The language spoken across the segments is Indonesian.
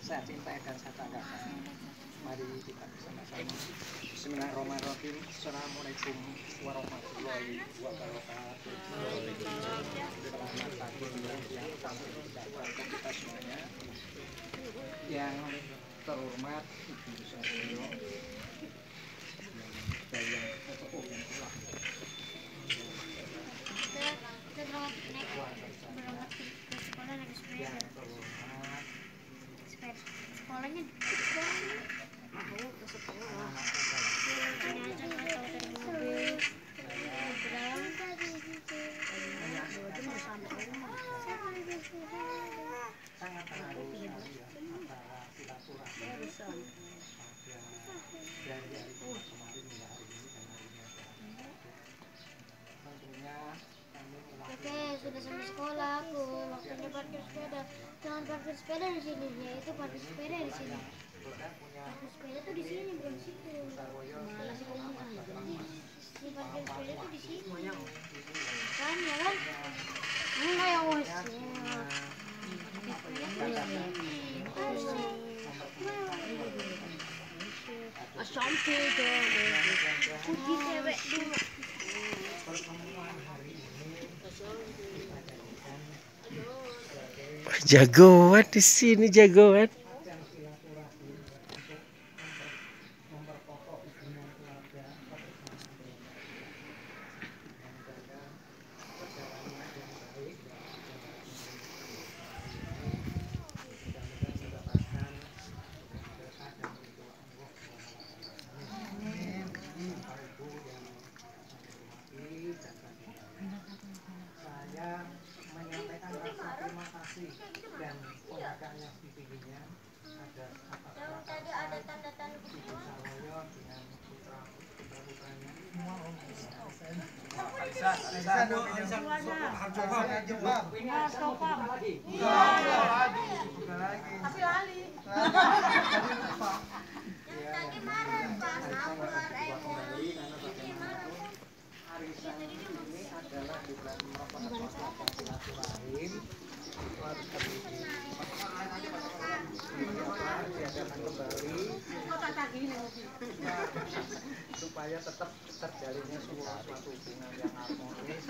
saya cintai dan saya banggakan. Mari kita bersama-sama. Bismillahirrahmanirrahim. Assalamualaikum warahmatullahi wabarakatuh. Selamat pagi yang kami ucapkan untuk kita semuanya. Yang terhormat Ibu Saryo dan yang sepuh yang tua. Yang terhormat sekolahnya sangat terharu sekali ya antara silaturahmi dari hari kemarin hingga hari ini dan hari ini ada. Tentunya kami Oke, sudah sampai sekolah aku. Waktunya parkir sepeda. Jangan parkir sepeda di sini, yaitu parkir sepeda di sini. Parkir sepeda tuh di sini, bukan di situ. Ini parkir sepeda tuh di sini. Kan, ya kan? Enggak yang wes. Sampai dong. Puji cewek dulu. Jagoan di sini, jagoan. Saya menyampaikan rasa terima kasih dan penghargaan yang setinggi-tingginya atas Ibu Sarwoyo dengan putra-putranya. Tapi lali. Tadi marah pas arisan ini adalah bukan merupakan suatu silaturahim, harus diadakan kembali supaya tetap terjalinnya suatu hubungan yang harmonis,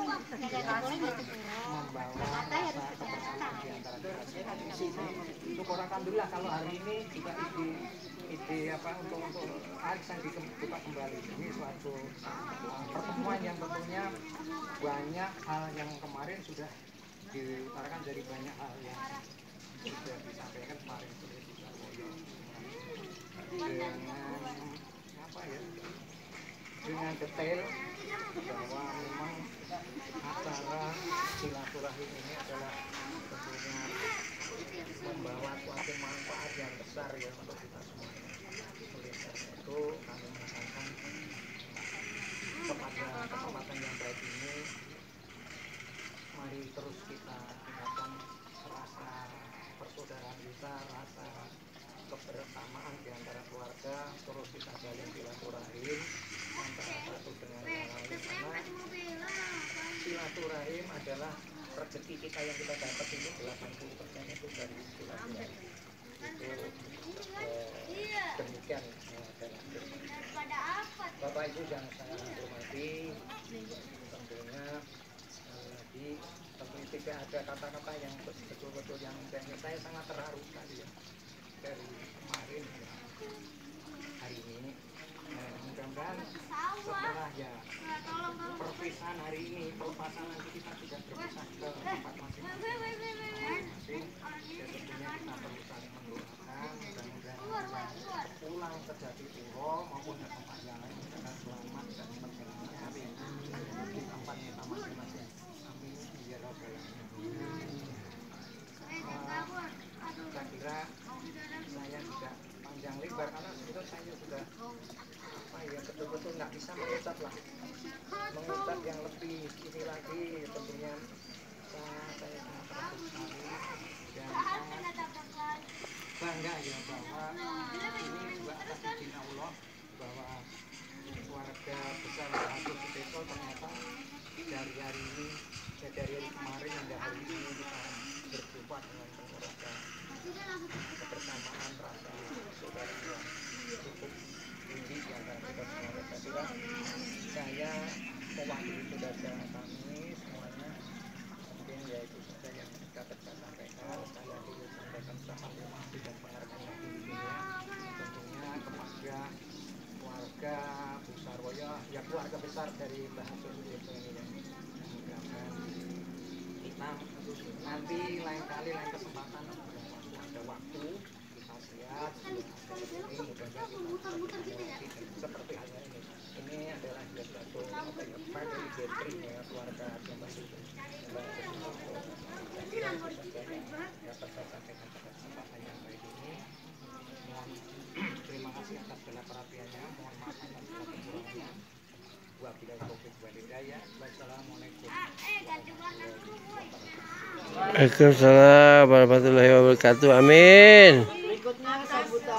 membawa rasa kebersamaan di antara kita. Syukur alhamdulillah kalau hari ini juga ide apa untuk arisan dibuka kembali ini suatu pertemuan yang tentunya banyak hal yang kemarin sudah diutarakan dari banyak hal yang sudah disampaikan kemarin oleh Ibu Sarwoyo dengan apa ya, dengan detail bahwa memang acara silaturahim ini adalah tentunya membawa suatu manfaat yang besar ya untuk kita semuanya. Oleh karena itu kami mengatakan kepada kesempatan yang baik ini, mari terus kita tingkatkan rasa persaudaraan kita, rasa kebersamaan di antara keluarga, terus kita jalin silaturahim antara satu dengan yang lain, karena silaturahim adalah rezeki kita yang kita dapat itu 80% itu dari silaturahim. Itu demikian Bapak Ibu yang saya hormati, tentunya lagi tentunya tidak ada kata-kata yang betul-betul yang saya sangat terharu sekali ya dari kemarin ya, hari ini. Mudah-mudahan setelah ya perpisahan hari ini, pelepasan nanti kita sudah berpisah ke tempat masing-masing. Ya tentunya kita perlu saling mendoakan, mudah-mudahan pulang ke Jatipuro maupun ke tempat yang lain akan selamat dan berkelancaran di tempat kita masing-masing. Amin ya rabbal alamin. Saya kira saya tidak panjang lebar karena sebetulnya saya sudah apa ya, betul-betul nggak bisa mengucap yang lebih ini lagi. Tentunya saya sangat terharu sekali dan sangat bangga ya bahwa ini juga atas izin Allah bahwa keluarga besar Hasil Suteso ternyata dari hari ini, dari hari kemarin hingga hari ini kita berjumpa dengan keluarga kebersamaan nanti lain kali lain kesempatan ada waktu kita lihat ini mudah-mudahan kita seperti halnya ini adalah satu family gathering ya keluarga yang masih terima kasih atas segala perhatiannya, mohon maaf atas segala kekurangannya. Wabillahi taufiq wal hidayah. Wassalamualaikum Waalaikumsalam warahmatullahi wabarakatuh. Amin.